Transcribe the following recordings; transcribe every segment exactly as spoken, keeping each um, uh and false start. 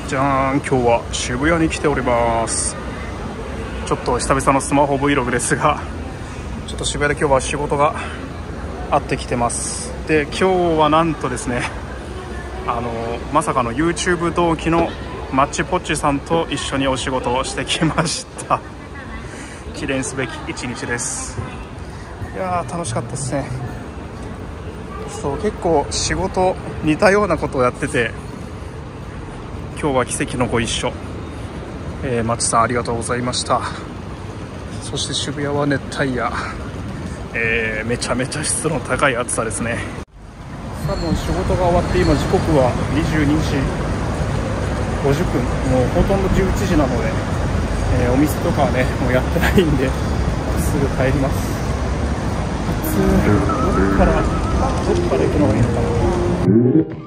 じゃーん、今日は渋谷に来ております。ちょっと久々のスマホ Vlog ですが、ちょっと渋谷で今日は仕事があってきてます。で、今日はなんとですね、あのまさかの YouTube 同期のマッチポッチさんと一緒にお仕事をしてきました。記念すべき一日です。いやー楽しかったですね。そう、結構仕事似たようなことをやってて、今日は奇跡のご一緒、えー、マッチさんありがとうございました。そして渋谷は熱帯夜、えー、めちゃめちゃ湿度の高い暑さですね。多分仕事が終わって今時刻はにじゅうにじごじゅっぷん、もうほとんどじゅういちじなので、えー、お店とかはねもうやってないんですぐ帰ります。普通どっからどっから行くのがいいのかな。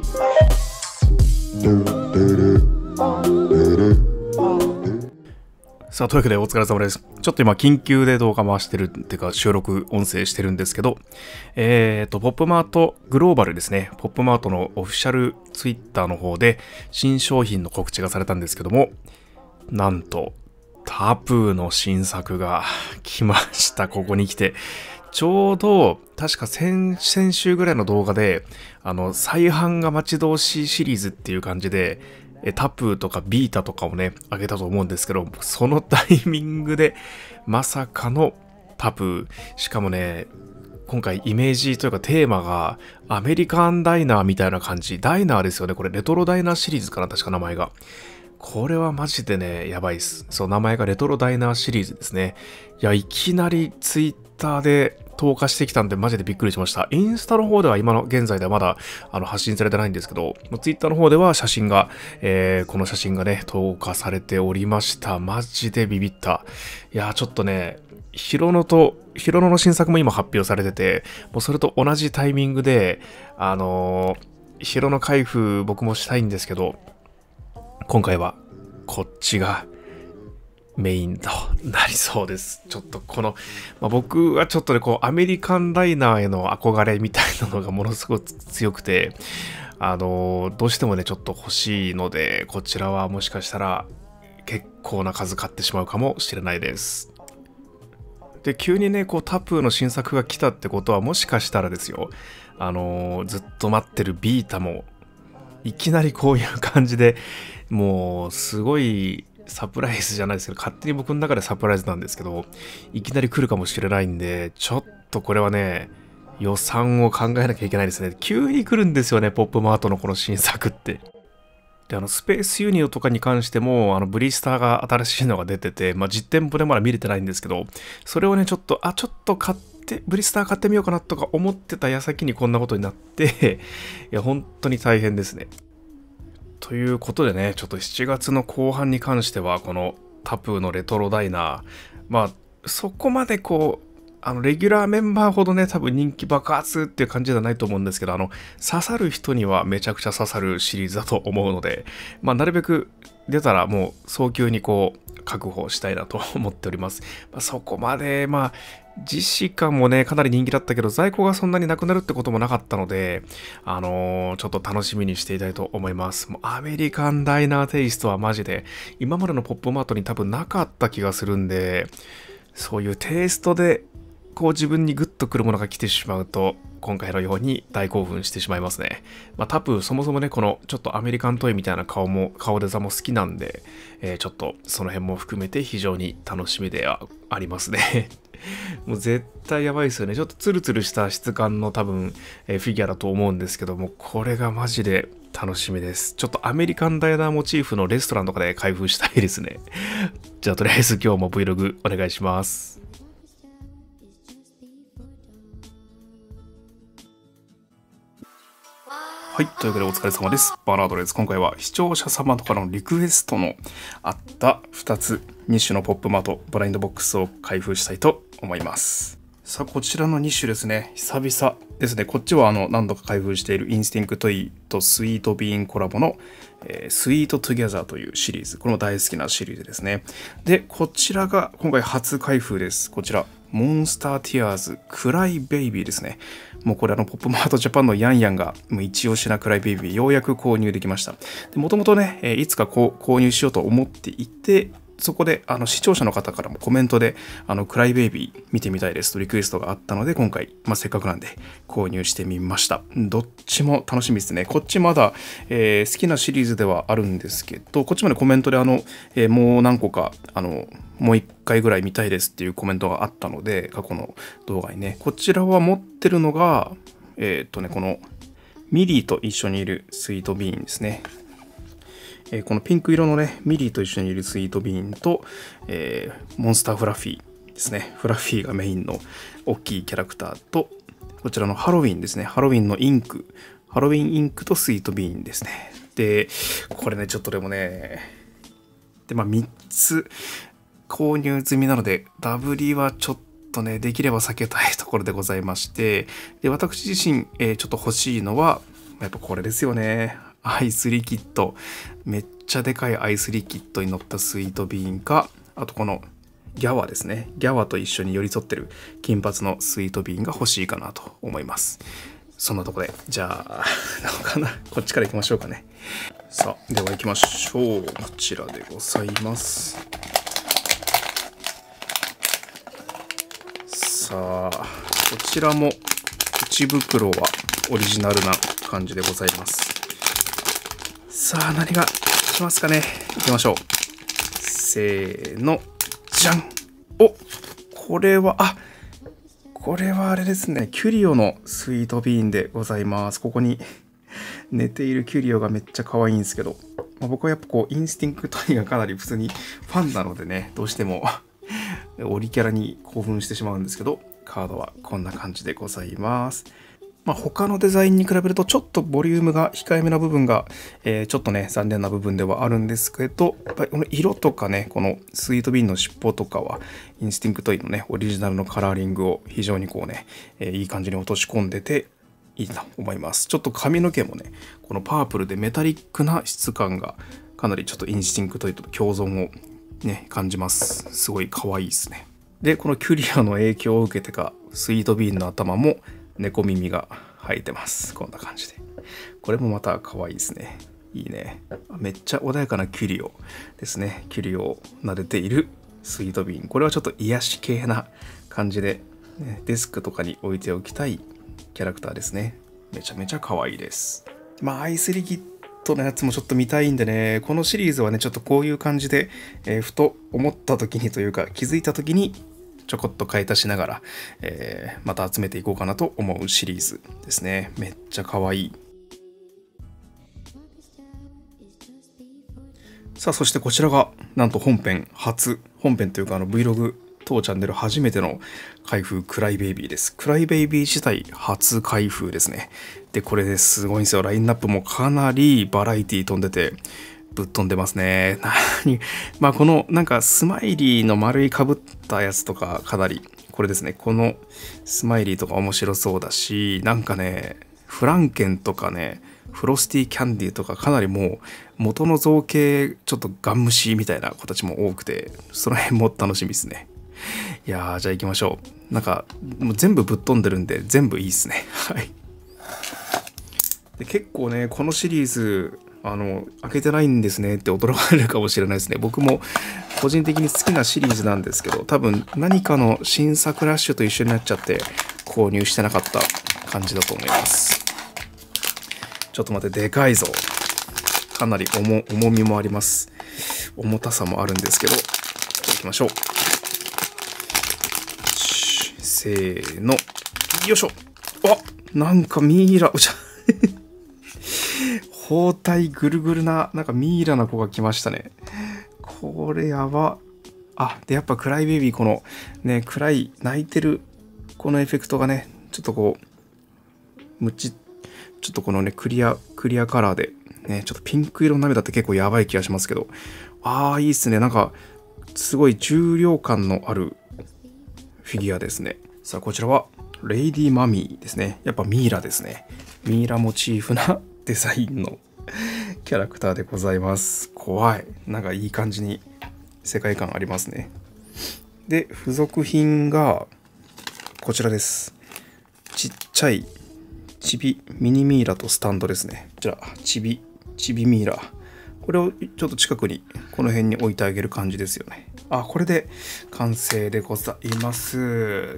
さあ、というわけでお疲れ様です。ちょっと今緊急で動画回してるっていうか収録音声してるんですけど、えーとポップマートグローバルですね、ポップマートのオフィシャルツイッターの方で新商品の告知がされたんですけども、なんとタプーの新作が来ました。ここに来てちょうど確か先, 先週ぐらいの動画であの再販が待ち遠しいシリーズっていう感じでタプーとかビータとかをねあげたと思うんですけど、そのタイミングでまさかのタプー、しかもね今回イメージというかテーマがアメリカンダイナーみたいな感じ、ダイナーですよね。これレトロダイナーシリーズかな、確か名前が。これはマジでねやばいです。そう、名前がレトロダイナーシリーズですね。いや、いきなりツイッターで投下してきたんでマジでびっくりしました。インスタの方では今の現在ではまだあの発信されてないんですけど、ツイッターの方では写真が、えー、この写真がね投下されておりました。マジでビビった。いやー、ちょっとねヒロノとヒロノの新作も今発表されてて、もうそれと同じタイミングであのー、ヒロノ開封僕もしたいんですけど、今回はこっちがメインとなりそうです。ちょっとこの、まあ、僕はちょっとねこうアメリカンダイナーへの憧れみたいなのがものすごく強くて、あのどうしてもねちょっと欲しいので、こちらはもしかしたら結構な数買ってしまうかもしれないです。で、急にねこうタプーの新作が来たってことは、もしかしたらですよ、あのずっと待ってるビータもいきなりこういう感じで、もうすごいサプライズじゃないですけど、勝手に僕の中でサプライズなんですけど、いきなり来るかもしれないんで、ちょっとこれはね予算を考えなきゃいけないですね。急に来るんですよね、ポップマートのこの新作って。で、あのスペースユニオとかに関してもあのブリスターが新しいのが出てて、まあ、実店舗でまだ見れてないんですけど、それをねちょっとあちょっと買ってブリスター買ってみようかなとか思ってた矢先にこんなことになって、いや本当に大変ですね。ということでね、ちょっとしちがつの後半に関してはこのタプーのレトロダイナー、まあそこまでこうあのレギュラーメンバーほどね多分人気爆発っていう感じじゃないと思うんですけど、あの刺さる人にはめちゃくちゃ刺さるシリーズだと思うので、まあなるべく出たらもう早急にこう確保したいなと思っております。まあ、そこまでまあ実施感もねかなり人気だったけど、在庫がそんなになくなるってこともなかったので、あのー、ちょっと楽しみにしていたいと思います。もうアメリカンダイナーテイストはマジで今までのポップマートに多分なかった気がするんで、そういうテイストでこう自分にグッとくるものが来てしまうと、今回のように大興奮してしまいますね。まあタプーそもそもねこのちょっとアメリカントイみたいな顔も顔デザも好きなんで、えー、ちょっとその辺も含めて非常に楽しみではありますね。もう絶対やばいですよね。ちょっとツルツルした質感の多分、えー、フィギュアだと思うんですけども、これがマジで楽しみです。ちょっとアメリカンダイナーモチーフのレストランとかで開封したいですね。じゃあとりあえず今日も Vlog お願いします。はい、というわけでお疲れ様です。バーナードです。今回は視聴者様とかのリクエストのあったふたつ、に種のポップマートブラインドボックスを開封したいと思います。さあ、こちらのに種ですね。久々ですね。こっちはあの何度か開封しているインスティンクトイとスイートビーンコラボの、えー、スイートトゥギャザーというシリーズ。これも大好きなシリーズですね。で、こちらが今回初開封です。こちら。モンスターティアーズクライベイビーですね。 もうこれあのポップマートジャパンのヤンヤンがもう一押しなクライベイビーようやく購入できました。もともとね、いつかこう購入しようと思っていて、そこであの視聴者の方からもコメントであのクライベイビー見てみたいですとリクエストがあったので、今回、まあ、せっかくなんで購入してみました。どっちも楽しみですね。こっちまだ、えー、好きなシリーズではあるんですけど、こっちまでコメントであの、えー、もう何個かあのもう一回ぐらい見たいですっていうコメントがあったので、過去の動画にね、こちらは持ってるのがえー、っとねこのミリーと一緒にいるスイートビーンですね。えー、このピンク色のね、ミリーと一緒にいるスイートビーンと、えー、モンスターフラッフィーですね。フラッフィーがメインの大きいキャラクターと、こちらのハロウィンですね。ハロウィンのインク。ハロウィンインクとスイートビーンですね。で、これね、ちょっとでもね、で、まあみっつ購入済みなので、ダブリはちょっとね、できれば避けたいところでございまして、で、私自身、えー、ちょっと欲しいのは、やっぱこれですよね。アイスリキッド。めっちゃでかいアイスリキッドに乗ったスイートビーンか、あとこのギャワですね。ギャワと一緒に寄り添ってる金髪のスイートビーンが欲しいかなと思います。そんなとこで、じゃあ、どうかな。こっちから行きましょうかね。さあ、では行きましょう。こちらでございます。さあ、こちらも内袋はオリジナルな感じでございます。さあ、何がしますかね。行きましょう。せーの、じゃん。お、これは、あ、これはあれですね。キュリオのスイートビーンでございます。ここに寝ているキュリオがめっちゃ可愛いんですけど、まあ、僕はやっぱこう、インスティンクトイがかなり普通にファンなのでね、どうしてもオリキャラに興奮してしまうんですけど、カードはこんな感じでございます。まあ、他のデザインに比べるとちょっとボリュームが控えめな部分が、えー、ちょっとね残念な部分ではあるんですけど、やっぱりこの色とかね、このスイートビーンの尻尾とかはインスティンクトイのねオリジナルのカラーリングを非常にこうね、えー、いい感じに落とし込んでていいと思います。ちょっと髪の毛もね、このパープルでメタリックな質感がかなりちょっとインスティンクトイと共存をね感じます。すごい可愛いですね。で、このキュリアの影響を受けてか、スイートビーンの頭も猫耳が生えてます。こんな感じで。これもまた可愛いですね。いいね。めっちゃ穏やかなキュリオですね。キュリオを撫でているスイートビーン。これはちょっと癒し系な感じで、ね、デスクとかに置いておきたいキャラクターですね。めちゃめちゃ可愛いです。まあ、アイスリキッドのやつもちょっと見たいんでね、このシリーズはね、ちょっとこういう感じで、えー、ふと思った時にというか、気づいた時にちょこっと買い足しながら、えー、また集めていこうかなと思うシリーズですね。めっちゃ可愛い。さあ、そしてこちらがなんと本編初、本編というかあの Vlog 当チャンネル初めての開封クライベイビーです。クライベイビー自体初開封ですね。で、これですごいんですよ。ラインナップもかなりバラエティ飛んでて、ぶっ飛んでますね。何まあこのなんかスマイリーの丸いかぶったやつとかかなりこれですね。このスマイリーとか面白そうだし、なんかねフランケンとかねフロスティーキャンディーとかかなりもう元の造形ちょっとガン虫みたいな子たちも多くて、その辺も楽しみですね。いやー、じゃあ行きましょう。なんかもう全部ぶっ飛んでるんで全部いいですね。はい。で結構ねこのシリーズあの開けてないんですねって驚かれるかもしれないですね。僕も個人的に好きなシリーズなんですけど、多分何かの新作ラッシュと一緒になっちゃって購入してなかった感じだと思います。ちょっと待って、でかいぞ。かなり 重, 重みもあります。重たさもあるんですけど、いきましょう。せーの、よいしょ。あ、なんかミイラ、おちゃ包帯ぐるぐるな、なんかミイラな子が来ましたね。これやば。あ、で、やっぱクライベイビー、このね、暗い、泣いてる、このエフェクトがね、ちょっとこう、むち、ちょっとこのね、クリア、クリアカラーで、ね、ちょっとピンク色の涙って結構やばい気がしますけど、ああ、いいっすね。なんか、すごい重量感のあるフィギュアですね。さあ、こちらは、レイディマミーですね。やっぱミイラですね。ミイラモチーフなデザインのキャラクターでございます。怖い。なんかいい感じに世界観ありますね。で、付属品がこちらです。 ちっちゃいチビミニミイラとスタンドですね。こちら、チビ、チビミイラ。これをちょっと近くに、この辺に置いてあげる感じですよね。あ、これで完成でございます。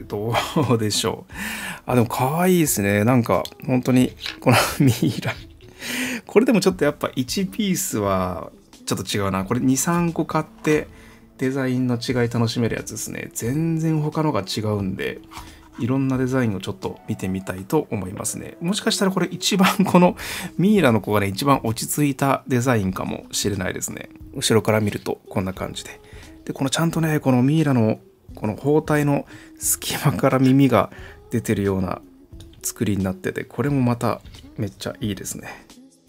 どうでしょう。あ、でも可愛いですね。なんか、本当に、このミイラ。これでもちょっとやっぱいちピースはちょっと違うな。これに、さんこ買ってデザインの違い楽しめるやつですね。全然他のが違うんで、いろんなデザインをちょっと見てみたいと思いますね。もしかしたらこれ一番このミイラの子がね、一番落ち着いたデザインかもしれないですね。後ろから見るとこんな感じで。で、このちゃんとね、このミイラのこの包帯の隙間から耳が出てるような作りになってて、これもまためっちゃいいですね。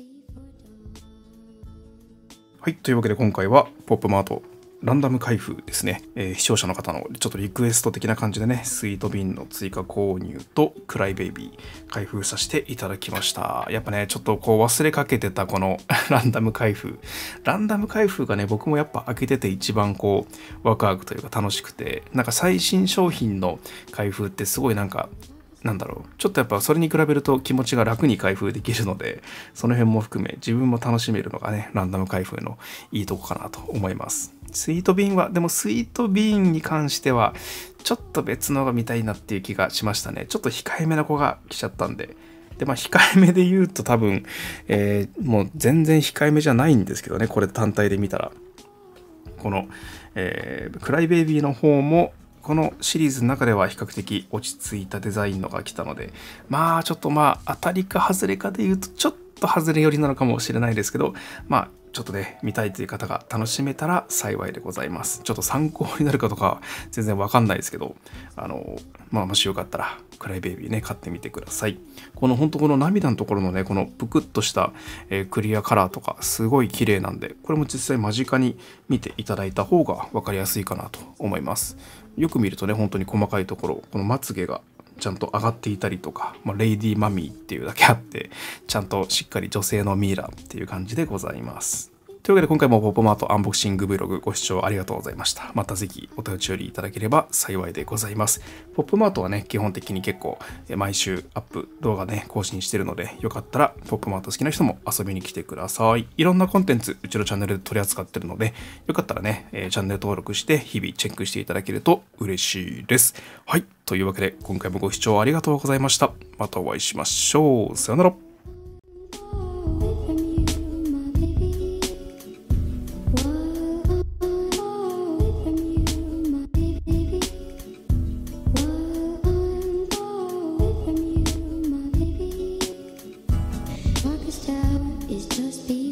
はい、というわけで今回はポップマートランダム開封ですね、えー、視聴者の方のちょっとリクエスト的な感じでね、スイート瓶の追加購入とクライベイビー開封させていただきました。やっぱね、ちょっとこう忘れかけてたこのランダム開封。ランダム開封がね、僕もやっぱ開けてて一番こうワクワクというか楽しくて、なんか最新商品の開封ってすごいなんか、なんだろう、ちょっとやっぱそれに比べると気持ちが楽に開封できるので、その辺も含め自分も楽しめるのがね、ランダム開封のいいとこかなと思います。スイート瓶は、でもスイート瓶に関しては、ちょっと別のが見たいなっていう気がしましたね。ちょっと控えめな子が来ちゃったんで。で、まあ控えめで言うと多分、えー、もう全然控えめじゃないんですけどね、これ単体で見たら。この、えー、クライベイビーの方も、このシリーズの中では比較的落ち着いたデザインのが来たので、まあちょっとまあ当たりか外れかで言うとちょっと外れ寄りなのかもしれないですけど、まあちょっとね、見たいという方が楽しめたら幸いでございます。ちょっと参考になるかとか全然わかんないですけど、あの、まあもしよかったらクライベイビーね、買ってみてください。この本当この涙のところのね、このぷくっとした、えー、クリアカラーとかすごい綺麗なんで、これも実際間近に見ていただいた方がわかりやすいかなと思います。よく見るとね、本当に細かいところ、このまつげがちゃんと上がっていたりとか、まあ、レイディーマミーっていうだけあって、ちゃんとしっかり女性のミイラっていう感じでございます。というわけで今回もポップマートアンボクシング Vlog ご視聴ありがとうございました。またぜひお立ち寄りいただければ幸いでございます。ポップマートはね、基本的に結構毎週アップ動画ね、更新してるので、よかったらポップマート好きな人も遊びに来てください。いろんなコンテンツ、うちのチャンネルで取り扱ってるので、よかったらね、チャンネル登録して日々チェックしていただけると嬉しいです。はい。というわけで今回もご視聴ありがとうございました。またお会いしましょう。さよなら。 Is just be